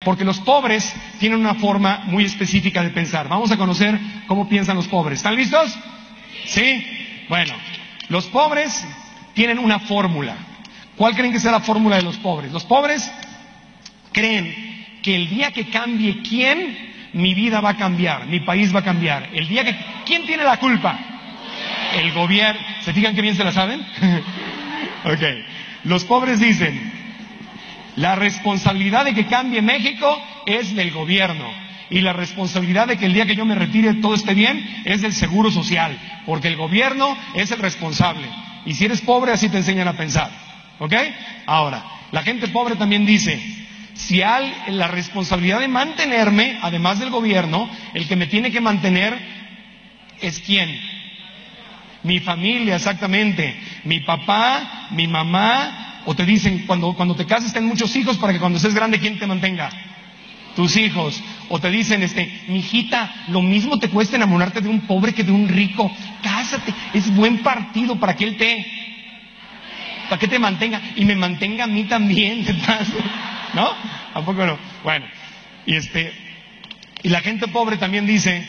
Porque los pobres tienen una forma muy específica de pensar. Vamos a conocer cómo piensan los pobres. ¿Están listos? ¿Sí? Bueno, los pobres tienen una fórmula. ¿Cuál creen que sea la fórmula de los pobres? Los pobres creen que el día que cambie quién, mi vida va a cambiar, mi país va a cambiar. El día que... ¿Quién tiene la culpa? El gobierno. ¿Se fijan qué bien se la saben? Ok. Los pobres dicen, la responsabilidad de que cambie México es del gobierno. Y la responsabilidad de que el día que yo me retire todo esté bien es del seguro social. Porque el gobierno es el responsable. Y si eres pobre, así te enseñan a pensar. ¿Ok? Ahora, la gente pobre también dice, si la responsabilidad de mantenerme, además del gobierno, el que me tiene que mantener es ¿quién? Mi familia, exactamente. Mi papá, mi mamá, o te dicen, cuando te cases ten muchos hijos para que cuando seas grande, ¿quién te mantenga? Tus hijos. O te dicen, mijita, lo mismo te cuesta enamorarte de un pobre que de un rico. Cásate, es buen partido para que él para que te mantenga y me mantenga a mí también, ¿no? ¿A poco no? Bueno, y la gente pobre también dice,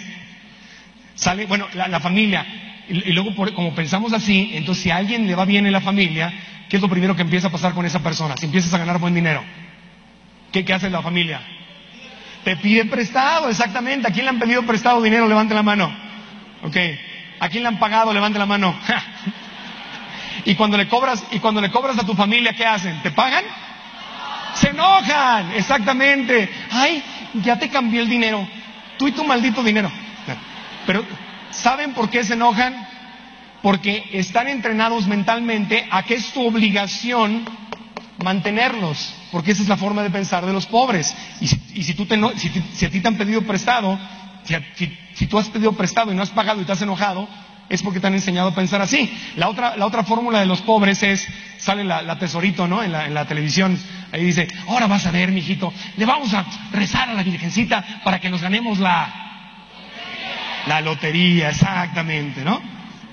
la familia, y luego como pensamos así, entonces si a alguien le va bien en la familia, ¿qué es lo primero que empieza a pasar con esa persona? Si empiezas a ganar buen dinero, ¿qué hace la familia? Te pide prestado, exactamente. ¿A quién le han pedido prestado dinero? Levante la mano. Ok. ¿A quién le han pagado? Levante la mano. Y cuando le cobras a tu familia, ¿qué hacen? ¿Te pagan? Se enojan, exactamente. Ay, ya te cambié el dinero. Tú y tu maldito dinero. Pero, ¿saben por qué se enojan? Porque están entrenados mentalmente a que es tu obligación mantenerlos. Porque esa es la forma de pensar de los pobres. Y si a ti te han pedido prestado, si tú has pedido prestado y no has pagado y te has enojado, es porque te han enseñado a pensar así. La otra fórmula de los pobres es, sale la Tesorito, ¿no? En la televisión, ahí dice, ahora vas a ver, mijito, le vamos a rezar a la Virgencita para que nos ganemos la lotería, exactamente, ¿no?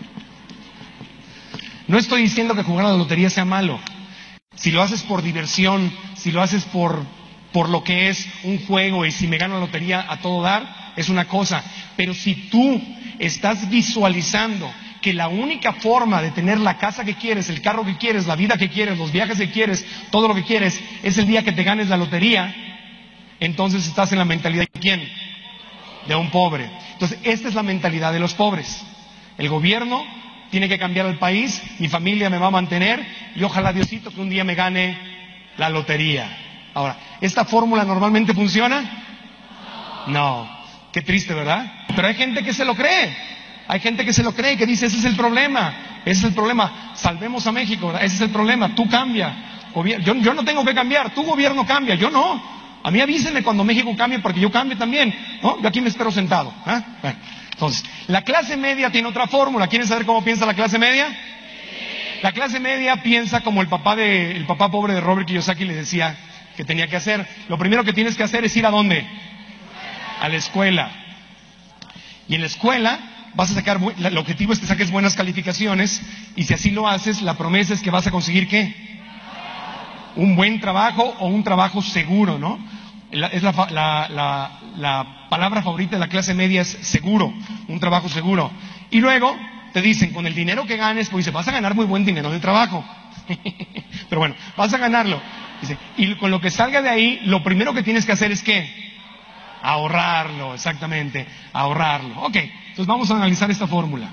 No estoy diciendo que jugar a la lotería sea malo. Si lo haces por diversión, si lo haces por lo que es un juego y si me gano la lotería a todo dar, es una cosa. Pero si tú estás visualizando que la única forma de tener la casa que quieres, el carro que quieres, la vida que quieres, los viajes que quieres, todo lo que quieres, es el día que te ganes la lotería, entonces estás en la mentalidad de ¿quién? De un pobre. Entonces, esta es la mentalidad de los pobres. El gobierno tiene que cambiar el país, mi familia me va a mantener y ojalá Diosito que un día me gane la lotería. Ahora, ¿esta fórmula normalmente funciona? No. Qué triste, ¿verdad? Pero hay gente que se lo cree. Hay gente que se lo cree, que dice, ese es el problema. Ese es el problema. Salvemos a México, ¿verdad? Ese es el problema. Tú cambia. Yo no tengo que cambiar. Tu gobierno cambia. Yo no. A mí avísenme cuando México cambie porque yo cambie también. ¿No? Yo aquí me espero sentado. ¿Eh? Bueno, entonces, la clase media tiene otra fórmula. ¿Quieren saber cómo piensa la clase media? La clase media piensa como el papá pobre de Robert Kiyosaki le decía que tenía que hacer. Lo primero que tienes que hacer es ir ¿a dónde? A la escuela. Y en la escuela vas a sacar, el objetivo es que saques buenas calificaciones, y si así lo haces, la promesa es que vas a conseguir ¿qué? Un buen trabajo o un trabajo seguro, ¿no? Es la palabra favorita de la clase media es seguro, un trabajo seguro. Y luego te dicen, con el dinero que ganes, pues dice, vas a ganar muy buen dinero de trabajo. Pero bueno, vas a ganarlo. Dice, y con lo que salga de ahí, lo primero que tienes que hacer es ¿qué? Ahorrarlo, exactamente, ahorrarlo. Ok, entonces vamos a analizar esta fórmula.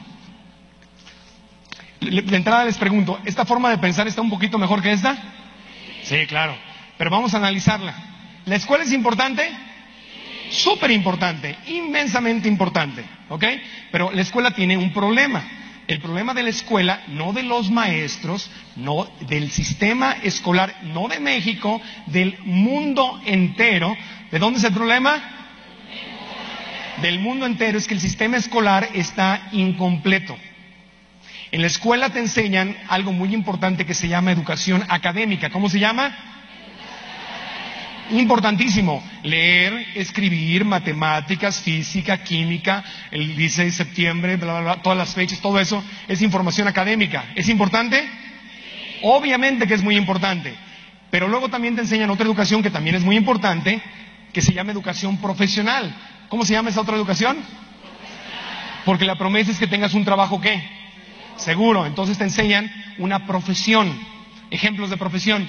De entrada les pregunto, ¿esta forma de pensar está un poquito mejor que esta? Sí, claro, pero vamos a analizarla. ¿La escuela es importante? Súper importante, inmensamente importante, ¿ok? Pero la escuela tiene un problema. El problema de la escuela, no de los maestros, no del sistema escolar, no de México, del mundo entero. ¿De dónde es el problema? Del mundo entero, es que el sistema escolar está incompleto. En la escuela te enseñan algo muy importante que se llama educación académica. ¿Cómo se llama? Importantísimo. Leer, escribir, matemáticas, física, química, el 16 de septiembre, bla, bla, bla, todas las fechas, todo eso es información académica. ¿Es importante? Obviamente que es muy importante. Pero luego también te enseñan otra educación que también es muy importante, que se llama educación profesional. ¿Cómo se llama esa otra educación? Porque la promesa es que tengas un trabajo, ¿qué? Seguro. Entonces te enseñan una profesión. Ejemplos de profesión: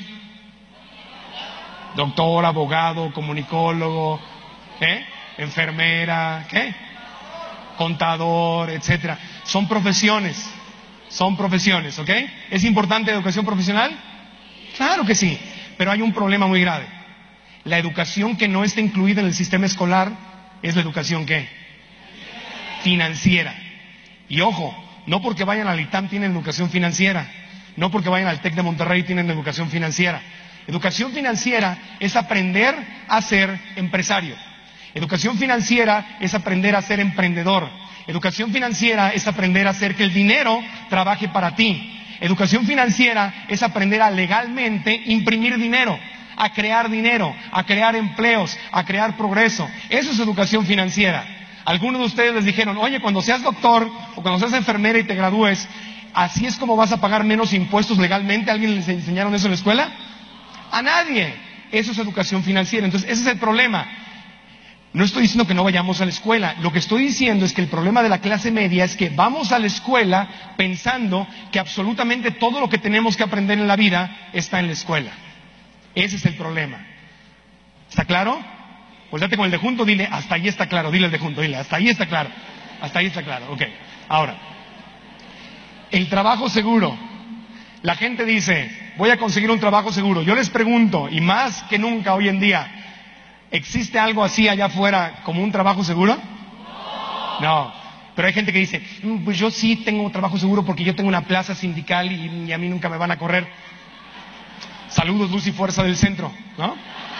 doctor, abogado, comunicólogo, enfermera, ¿qué? Contador, etcétera. Son profesiones, ¿ok? ¿Es importante la educación profesional? Claro que sí, pero hay un problema muy grave. La educación que no está incluida en el sistema escolar es la educación, ¿qué? Financiera. Y ojo, no porque vayan al ITAM tienen educación financiera, no porque vayan al TEC de Monterrey tienen educación financiera. Educación financiera es aprender a ser empresario. Educación financiera es aprender a ser emprendedor. Educación financiera es aprender a hacer que el dinero trabaje para ti. Educación financiera es aprender a legalmente imprimir dinero, a crear empleos, a crear progreso. Eso es educación financiera. Algunos de ustedes les dijeron: oye, cuando seas doctor o cuando seas enfermera y te gradúes, ¿así es como vas a pagar menos impuestos legalmente? ¿Alguien les enseñaron eso en la escuela? A nadie. Eso es educación financiera. Entonces, ese es el problema. No estoy diciendo que no vayamos a la escuela. Lo que estoy diciendo es que el problema de la clase media es que vamos a la escuela pensando que absolutamente todo lo que tenemos que aprender en la vida está en la escuela. Ese es el problema. ¿Está claro? Pues date con el de junto, dile: hasta ahí está claro. Dile al de junto, dile: hasta ahí está claro. Hasta ahí está claro. Ok. Ahora, el trabajo seguro. La gente dice: voy a conseguir un trabajo seguro. Yo les pregunto, y más que nunca hoy en día, ¿existe algo así allá afuera como un trabajo seguro? No. Pero hay gente que dice: pues yo sí tengo un trabajo seguro porque yo tengo una plaza sindical y a mí nunca me van a correr. Saludos, luz y fuerza del centro, ¿no?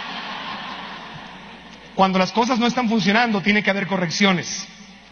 Cuando las cosas no están funcionando, tiene que haber correcciones.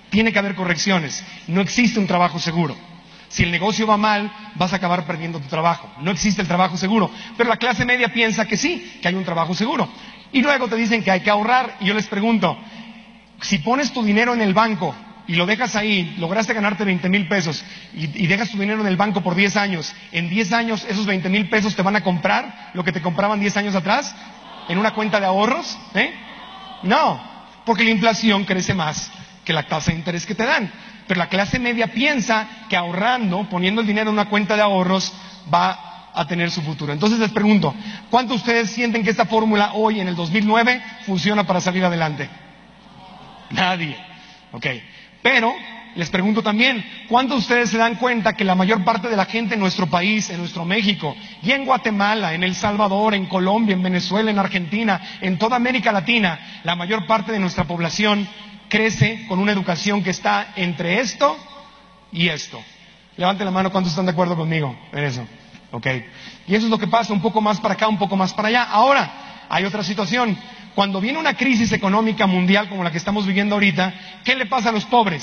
No existe un trabajo seguro. Si el negocio va mal, vas a acabar perdiendo tu trabajo. No existe el trabajo seguro. Pero la clase media piensa que sí, que hay un trabajo seguro. Y luego te dicen que hay que ahorrar. Y yo les pregunto: si pones tu dinero en el banco y lo dejas ahí, lograste ganarte 20,000 pesos y dejas tu dinero en el banco por 10 años, en 10 años esos 20,000 pesos te van a comprar lo que te compraban 10 años atrás en una cuenta de ahorros, No, porque la inflación crece más que la tasa de interés que te dan. Pero la clase media piensa que ahorrando, poniendo el dinero en una cuenta de ahorros, va a tener su futuro. Entonces les pregunto: ¿cuántos de ustedes sienten que esta fórmula hoy, en el 2009, funciona para salir adelante? Nadie. Ok. Pero les pregunto también: ¿cuántos de ustedes se dan cuenta que la mayor parte de la gente en nuestro país, en nuestro México, y en Guatemala, en El Salvador, en Colombia, en Venezuela, en Argentina, en toda América Latina, la mayor parte de nuestra población crece con una educación que está entre esto y esto? Levanten la mano, ¿cuántos están de acuerdo conmigo en eso? Ok. Y eso es lo que pasa, un poco más para acá, un poco más para allá. Ahora, hay otra situación. Cuando viene una crisis económica mundial como la que estamos viviendo ahorita, ¿qué le pasa a los pobres?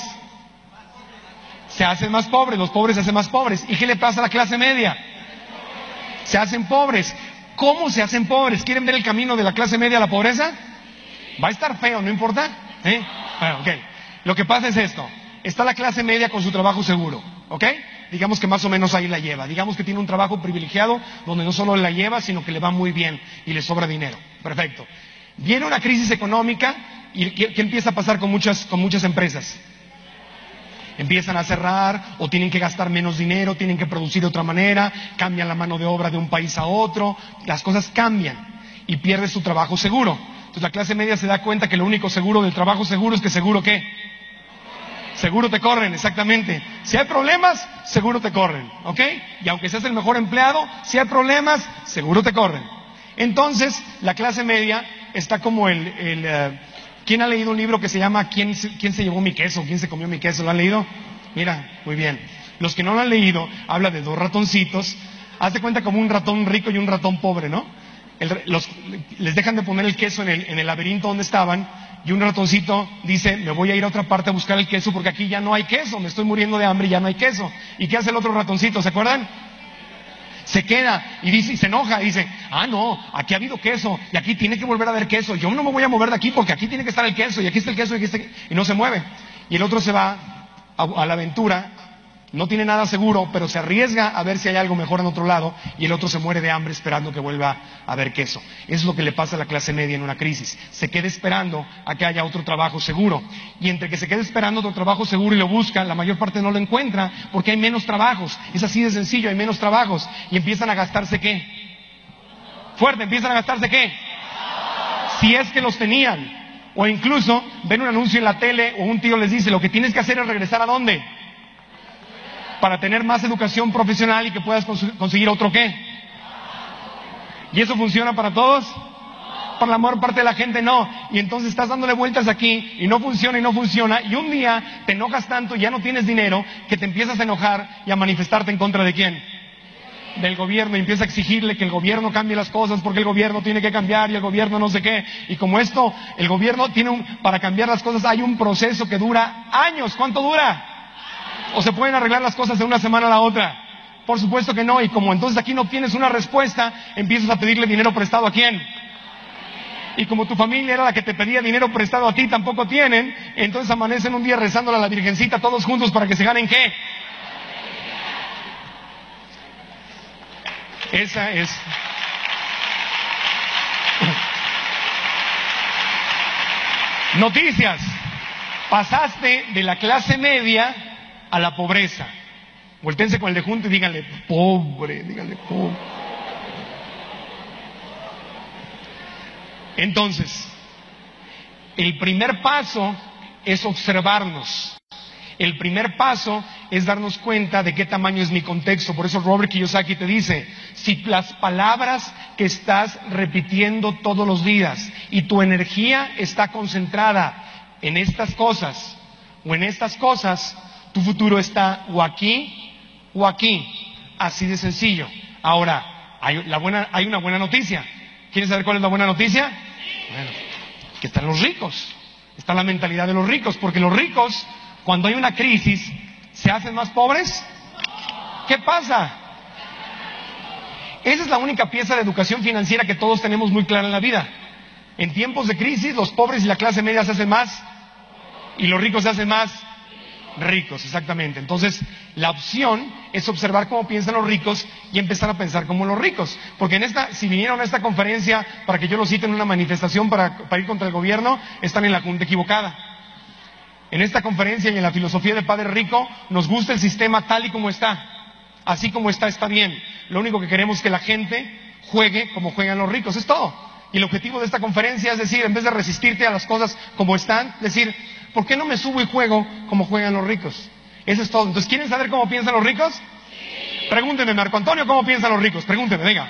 Se hacen más pobres, los pobres se hacen más pobres. ¿Y qué le pasa a la clase media? Se hacen pobres. ¿Cómo se hacen pobres? ¿Quieren ver el camino de la clase media a la pobreza? Va a estar feo, ¿no importa? Bueno, ok. Lo que pasa es esto: está la clase media con su trabajo seguro, ¿ok? Digamos que más o menos ahí la lleva. Digamos que tiene un trabajo privilegiado donde no solo la lleva, sino que le va muy bien y le sobra dinero. Perfecto. Viene una crisis económica y ¿qué empieza a pasar con muchas empresas? Empiezan a cerrar o tienen que gastar menos dinero, tienen que producir de otra manera, cambian la mano de obra de un país a otro, las cosas cambian y pierdes tu trabajo seguro. Entonces la clase media se da cuenta que lo único seguro del trabajo seguro es que seguro ¿qué? Seguro te corren, exactamente. Si hay problemas, seguro te corren, ¿ok? Y aunque seas el mejor empleado, si hay problemas, seguro te corren. Entonces la clase media está como ¿quién ha leído un libro que se llama ¿Quién se llevó mi queso? ¿Quién se comió mi queso? ¿Lo han leído? Mira, muy bien. Los que no lo han leído, habla de dos ratoncitos. Haz de cuenta como un ratón rico y un ratón pobre, ¿no? Les dejan de poner el queso en el laberinto donde estaban y un ratoncito dice: me voy a ir a otra parte a buscar el queso porque aquí ya no hay queso, me estoy muriendo de hambre y ya no hay queso. ¿Y qué hace el otro ratoncito? ¿Se acuerdan? Se queda y se enoja y dice: no, aquí ha habido queso y aquí tiene que volver a haber queso. Yo no me voy a mover de aquí porque aquí tiene que estar el queso y aquí está el queso y no se mueve. Y el otro se va a la aventura no tiene nada seguro, pero se arriesga a ver si hay algo mejor en otro lado, y el otro se muere de hambre esperando que vuelva a haber queso. Eso es lo que le pasa a la clase media en una crisis. Se queda esperando a que haya otro trabajo seguro. Y entre que se queda esperando otro trabajo seguro y lo busca, la mayor parte no lo encuentra porque hay menos trabajos. Es así de sencillo, hay menos trabajos. Y empiezan a gastarse ¿qué? Fuerte, empiezan a gastarse ¿qué? Si es que los tenían. O incluso ven un anuncio en la tele o un tío les dice, lo que tienes que hacer es regresar ¿a dónde? Para tener más educación profesional y que puedas conseguir otro ¿qué? ¿Y eso funciona para todos? Para la mayor parte de la gente no. Y entonces estás dándole vueltas aquí y no funciona y no funciona. Y un día te enojas tanto y ya no tienes dinero que te empiezas a enojar y a manifestarte en contra de ¿quién? Del gobierno, y empieza a exigirle que el gobierno cambie las cosas porque el gobierno tiene que cambiar y el gobierno no sé qué. Y como esto, el gobierno tiene para cambiar las cosas hay un proceso que dura años. ¿Cuánto dura? ¿O se pueden arreglar las cosas de una semana a la otra? Por supuesto que no. Y como entonces aquí no tienes una respuesta, empiezas a pedirle dinero prestado ¿a quién? Y como tu familia era la que te pedía dinero prestado a ti, tampoco tienen. Entonces amanecen un día rezándole a la Virgencita todos juntos para que se ganen ¿qué? Esa es. Noticias. Pasaste de la clase media a la pobreza. Voltéense con el de junto y díganle pobre, díganle pobre. Entonces, el primer paso es observarnos. El primer paso es darnos cuenta de qué tamaño es mi contexto. Por eso Robert Kiyosaki te dice, si las palabras que estás repitiendo todos los días y tu energía está concentrada en estas cosas o en estas cosas, tu futuro está o aquí o aquí. Así de sencillo. Ahora, hay una buena noticia. ¿Quieren saber cuál es la buena noticia? Bueno, que están los ricos. Está la mentalidad de los ricos, porque los ricos, cuando hay una crisis, ¿se hacen más pobres? ¿Qué pasa? Esa es la única pieza de educación financiera que todos tenemos muy clara en la vida. En tiempos de crisis, los pobres y la clase media se hacen más, y los ricos se hacen más ricos, exactamente. Entonces, la opción es observar cómo piensan los ricos y empezar a pensar como los ricos. Porque si vinieron a esta conferencia para que yo los cite en una manifestación para ir contra el gobierno, están en la junta equivocada. En esta conferencia y en la filosofía de Padre Rico, nos gusta el sistema tal y como está. Así como está bien. Lo único que queremos es que la gente juegue como juegan los ricos, es todo. Y el objetivo de esta conferencia es decir, en vez de resistirte a las cosas como están, decir, ¿por qué no me subo y juego como juegan los ricos? Eso es todo. Entonces, ¿quieren saber cómo piensan los ricos? Sí. Pregúntenme, Marco Antonio, ¿cómo piensan los ricos? Pregúntenme, venga.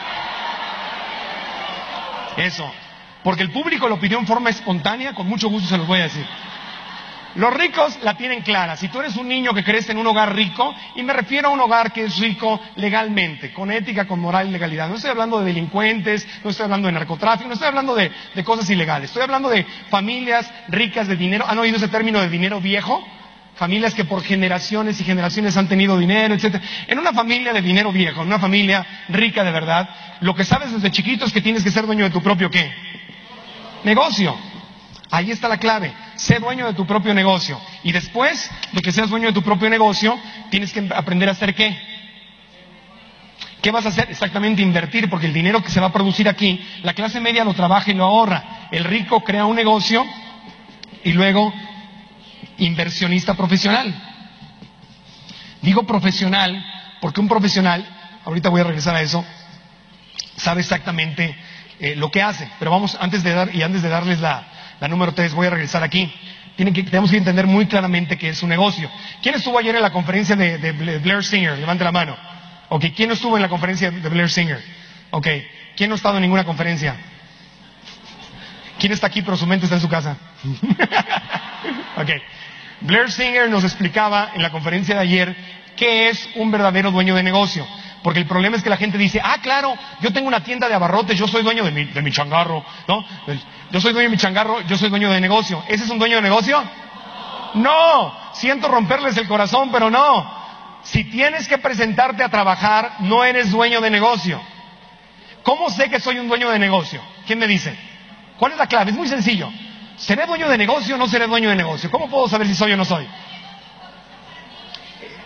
Eso. Porque el público lo pidió en forma espontánea, con mucho gusto se los voy a decir. Los ricos la tienen clara. Si tú eres un niño que crece en un hogar rico, y me refiero a un hogar que es rico legalmente, con ética, con moral y legalidad. No estoy hablando de delincuentes, no estoy hablando de narcotráfico, no estoy hablando de cosas ilegales. Estoy hablando de familias ricas de dinero. ¿Han oído ese término de dinero viejo? Familias que por generaciones y generaciones han tenido dinero, etcétera. En una familia de dinero viejo, en una familia rica de verdad, lo que sabes desde chiquito es que tienes que ser dueño de tu propio ¿qué? Negocio. Ahí está la clave. Sé dueño de tu propio negocio. Y después de que seas dueño de tu propio negocio, tienes que aprender a hacer ¿qué? ¿Qué vas a hacer? Exactamente invertir, porque el dinero que se va a producir aquí, la clase media lo trabaja y lo ahorra. El rico crea un negocio y luego inversionista profesional. Digo profesional porque un profesional, ahorita voy a regresar a eso, sabe exactamente lo que hace. Pero vamos, antes de darles la número 3, voy a regresar aquí. Tenemos que entender muy claramente qué es un negocio. ¿Quién estuvo ayer en la conferencia de Blair Singer? Levante la mano. Ok, ¿quién no estuvo en la conferencia de Blair Singer? Ok, ¿quién no ha estado en ninguna conferencia? ¿Quién está aquí pero su mente está en su casa? Ok, Blair Singer nos explicaba en la conferencia de ayer qué es un verdadero dueño de negocio. Porque el problema es que la gente dice, claro, yo tengo una tienda de abarrotes, yo soy dueño de mi changarro, ¿no? Yo soy dueño de mi changarro, yo soy dueño de negocio. ¿Ese es un dueño de negocio? No, siento romperles el corazón, pero no. Si tienes que presentarte a trabajar, no eres dueño de negocio. ¿Cómo sé que soy un dueño de negocio? ¿Quién me dice? ¿Cuál es la clave? Es muy sencillo. ¿Seré dueño de negocio o no seré dueño de negocio? ¿Cómo puedo saber si soy o no soy?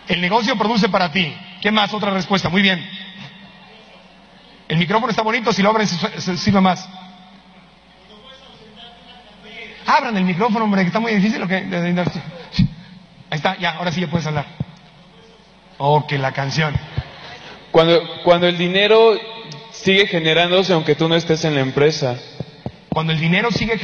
El negocio produce para ti. ¿Qué más? Otra respuesta. Muy bien. El micrófono está bonito, si lo abren se sirve más. Abran el micrófono, hombre, que está muy difícil. Ahí está, ya, ahora sí ya puedes hablar. Oh, que la canción. Cuando el dinero sigue generándose aunque tú no estés en la empresa. Cuando el dinero sigue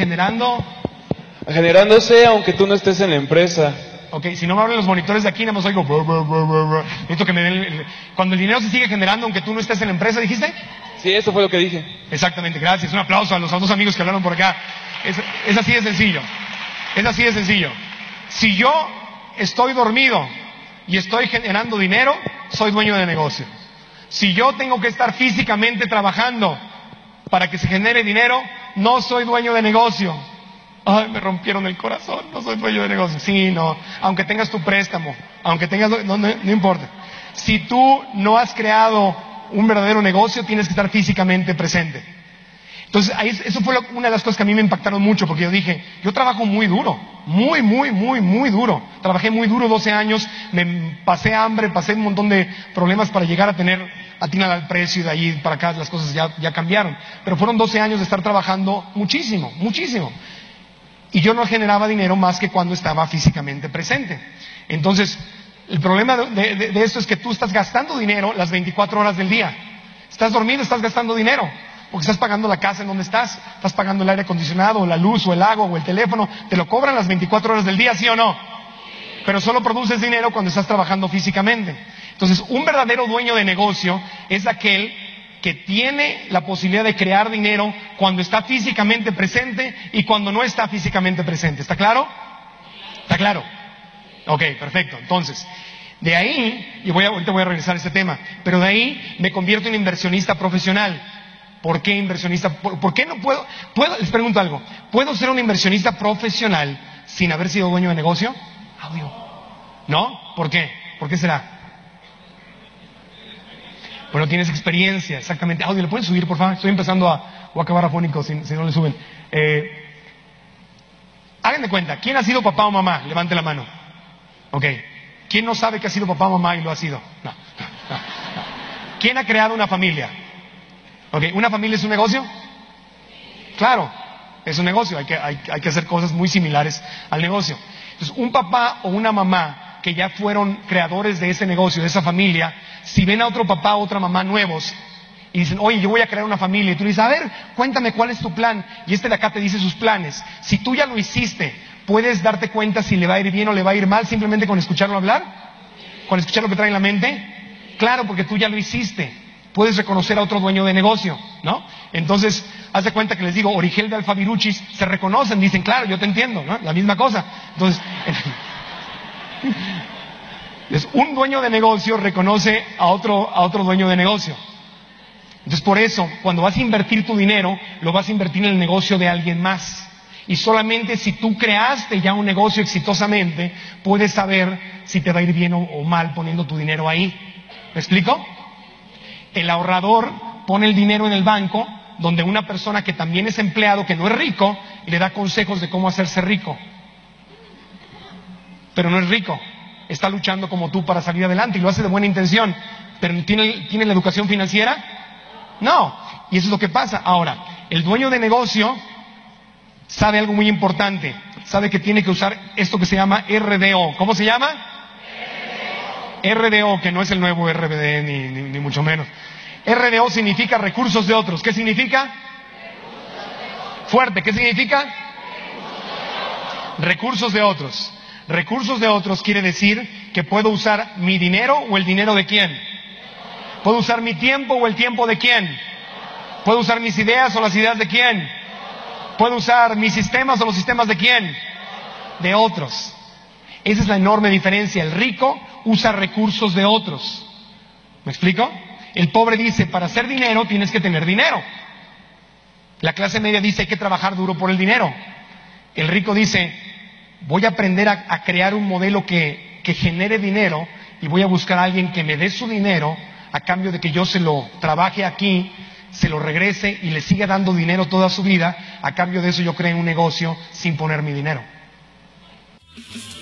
Generándose aunque tú no estés en la empresa. Ok, si no me abren los monitores de aquí, nada más oigo. Necesito que me den Cuando el dinero se sigue generando aunque tú no estés en la empresa, ¿dijiste? Sí, eso fue lo que dije. Exactamente, gracias. Un aplauso a los dos amigos que hablaron por acá. Es así de sencillo. Es así de sencillo. Si yo estoy dormido y estoy generando dinero, soy dueño de negocio. Si yo tengo que estar físicamente trabajando para que se genere dinero, no soy dueño de negocio. Ay, me rompieron el corazón, no soy dueño de negocio. Sí, no, aunque tengas tu préstamo, aunque tengas, no importa. Si tú no has creado un verdadero negocio, tienes que estar físicamente presente. Entonces, eso fue una de las cosas que a mí me impactaron mucho, porque yo dije, yo trabajo muy duro, muy duro. Trabajé muy duro 12 años, me pasé hambre, pasé un montón de problemas para llegar a atinar al precio, y de ahí para acá las cosas ya cambiaron. Pero fueron 12 años de estar trabajando muchísimo. Y yo no generaba dinero más que cuando estaba físicamente presente. Entonces, el problema de esto es que tú estás gastando dinero las 24 horas del día. Estás dormido, estás gastando dinero. Porque estás pagando la casa en donde estás pagando el aire acondicionado, o la luz, o el agua, o el teléfono. Te lo cobran las 24 horas del día, ¿sí o no? Pero solo produces dinero cuando estás trabajando físicamente. Entonces, un verdadero dueño de negocio es aquel que tiene la posibilidad de crear dinero cuando está físicamente presente y cuando no está físicamente presente. ¿Está claro? ¿Está claro? Ok, perfecto. Entonces, de ahí, y ahorita voy a regresar a este tema, pero de ahí me convierto en inversionista profesional. ¿Por qué inversionista? ¿Por qué no puedo? Les pregunto algo. ¿Puedo ser un inversionista profesional sin haber sido dueño de negocio? Audio. ¿No? ¿Por qué? ¿Por qué será? Bueno, tienes experiencia, exactamente. Audio, ¿le pueden subir, por favor? Estoy empezando a acabar afónico si no le suben. Hagan de cuenta, ¿quién ha sido papá o mamá? Levante la mano. Ok. ¿Quién no sabe que ha sido papá o mamá y lo ha sido? No. ¿Quién ha creado una familia? Ok, ¿una familia es un negocio? Claro, es un negocio. Hay que hacer cosas muy similares al negocio. Entonces, un papá o una mamá que ya fueron creadores de ese negocio, de esa familia, si ven a otro papá o otra mamá nuevos y dicen, oye, yo voy a crear una familia, y tú le dices, a ver, cuéntame cuál es tu plan, y de acá te dice sus planes. Si tú ya lo hiciste, ¿puedes darte cuenta si le va a ir bien o le va a ir mal simplemente con escucharlo hablar? ¿Con escuchar lo que trae en la mente? Claro, porque tú ya lo hiciste. Puedes reconocer a otro dueño de negocio, ¿no? Entonces, haz de cuenta que les digo, Origel de Alfaviruchis, se reconocen, dicen, claro, yo te entiendo, ¿no? La misma cosa. Entonces, un dueño de negocio reconoce a otro dueño de negocio. Entonces, por eso, cuando vas a invertir tu dinero, lo vas a invertir en el negocio de alguien más. Y solamente si tú creaste ya un negocio exitosamente, puedes saber si te va a ir bien o mal poniendo tu dinero ahí. ¿Me explico? El ahorrador pone el dinero en el banco, donde una persona que también es empleado, que no es rico, le da consejos de cómo hacerse rico. Pero no es rico. Está luchando como tú para salir adelante y lo hace de buena intención. ¿Pero tiene la educación financiera? No. Y eso es lo que pasa. Ahora, el dueño de negocio sabe algo muy importante. Sabe que tiene que usar esto que se llama RDO. ¿Cómo se llama? RDO, que no es el nuevo RBD ni mucho menos. RDO significa recursos de otros. ¿Qué significa? Fuerte, ¿qué significa? Recursos de otros. Recursos de otros quiere decir que puedo usar mi dinero o el dinero de quién. ¿Puedo usar mi tiempo o el tiempo de quién? ¿Puedo usar mis ideas o las ideas de quién? ¿Puedo usar mis sistemas o los sistemas de quién? De otros. Esa es la enorme diferencia. El rico usa recursos de otros. ¿Me explico? El pobre dice, para hacer dinero tienes que tener dinero. La clase media dice, hay que trabajar duro por el dinero. El rico dice, voy a aprender a crear un modelo que genere dinero y voy a buscar a alguien que me dé su dinero a cambio de que yo se lo trabaje aquí, se lo regrese y le siga dando dinero toda su vida. A cambio de eso yo creo un negocio sin poner mi dinero.